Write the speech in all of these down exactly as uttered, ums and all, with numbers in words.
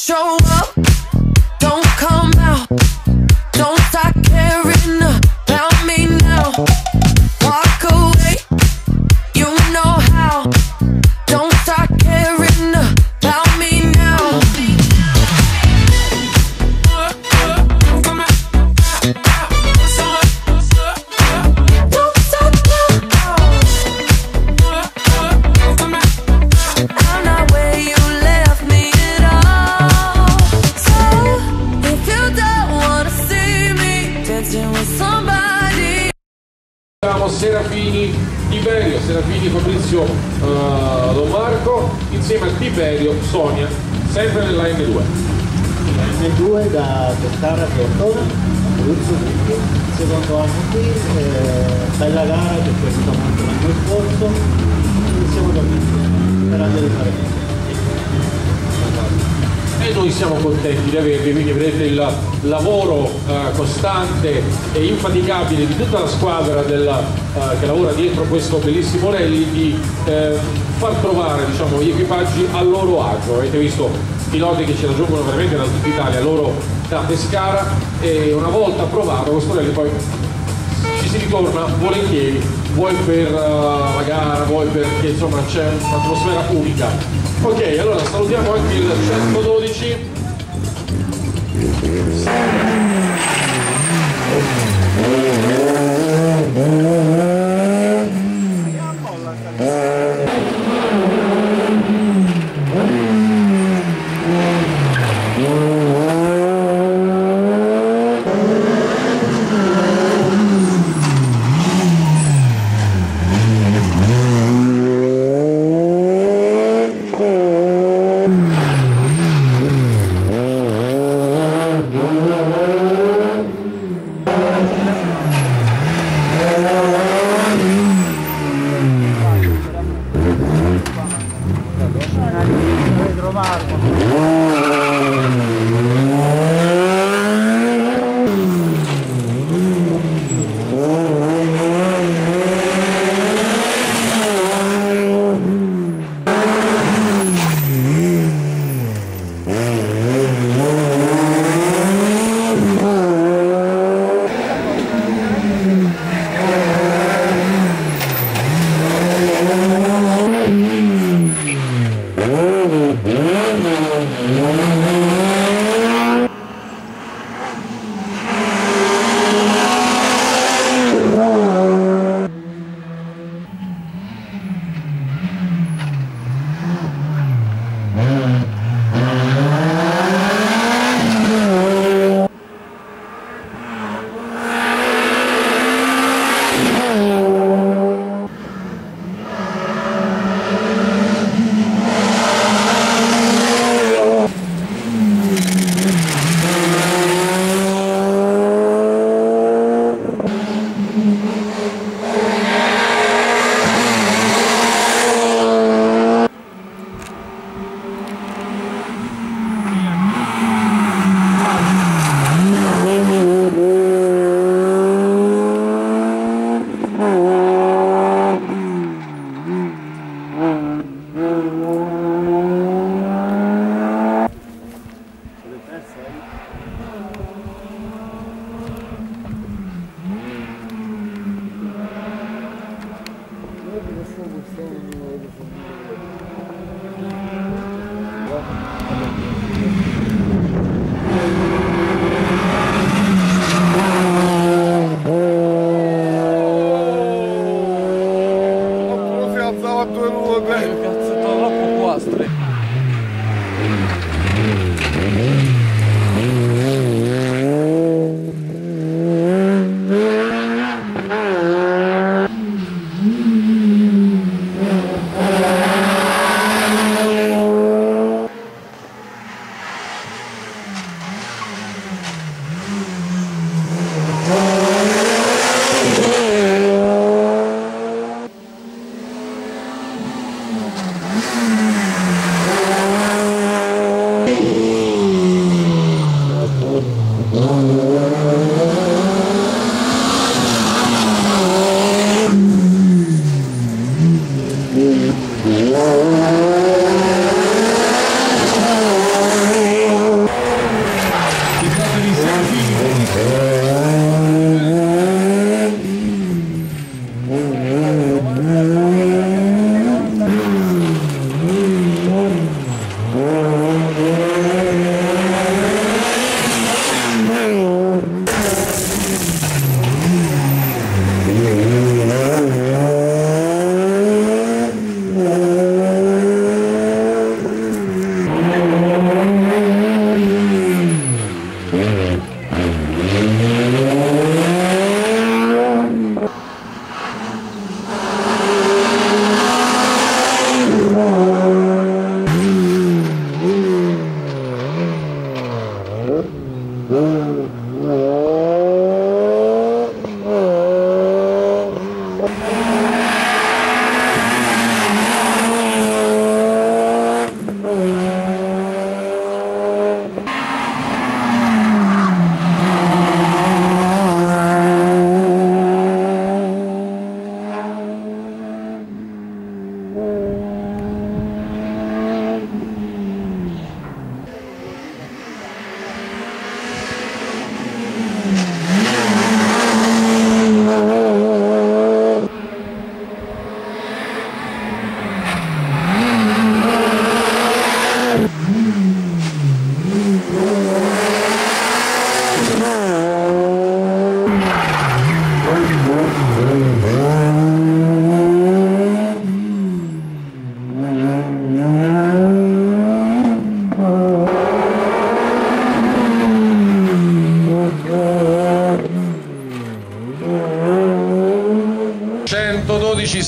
show up, don't come out, don't start caring about me now. Walk away, you know how, don't start caring about me now. Don't stop now, I'm not where you left me at all. So if you don't wanna see me dancing with somebody. Siamo Serafini, Tiberio, Serafini, Fabrizio, uh, Don Marco, insieme a Tiberio, Sonia, sempre nella N due. La N due da Pescara a Tortona, Fabrizio Ricchi, secondo anno qui, eh, bella gara che è piaciuta molto l'anno scorso, siamo tornati, sperando di fare bene. E noi siamo contenti di avervi, quindi vedete il lavoro uh, costante e infaticabile di tutta la squadra della, uh, che lavora dietro questo bellissimo rally, di uh, far trovare, diciamo, gli equipaggi a loro agio. Avete visto piloti che ci raggiungono veramente da tutta Italia, loro da Pescara, e una volta approvato questo rally poi ci si ritorna volentieri, vuoi per uh, la gara, vuoi perché insomma c'è un'atmosfera unica. Ok, allora salutiamo anche il centododici.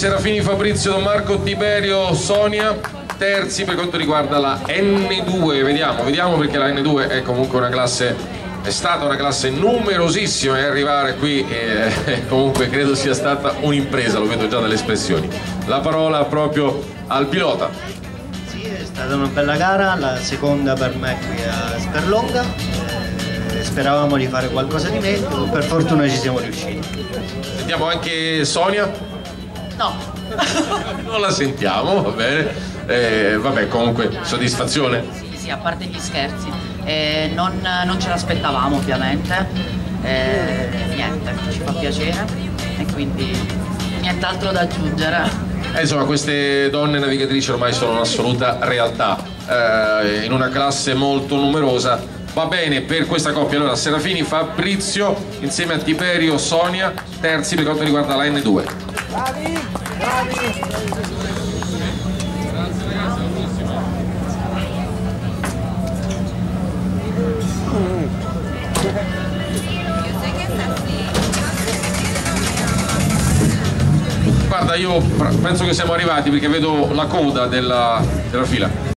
Serafini Fabrizio, Don Marco Tiberio, Sonia, terzi per quanto riguarda la N due. Vediamo, vediamo perché la N due è comunque una classe, è stata una classe numerosissima e arrivare qui eh, comunque credo sia stata un'impresa, lo vedo già dalle espressioni. La parola proprio al pilota. Sì, è stata una bella gara, la seconda per me qui a Sperlonga, eh, speravamo di fare qualcosa di meglio, per fortuna ci siamo riusciti. Sentiamo anche Sonia? No. Non la sentiamo, va bene. Eh, vabbè, comunque soddisfazione? Sì, sì, a parte gli scherzi. Eh, non, non ce l'aspettavamo ovviamente. Eh, niente, ci fa piacere e quindi nient'altro da aggiungere. Eh, insomma, queste donne navigatrici ormai sono un'assoluta realtà, eh, in una classe molto numerosa. Va bene per questa coppia, allora Serafini Fabrizio insieme a Tiberio Sonia, terzi per quanto riguarda la N due. Bravi, bravi. Guarda, io penso che siamo arrivati perché vedo la coda della, della fila.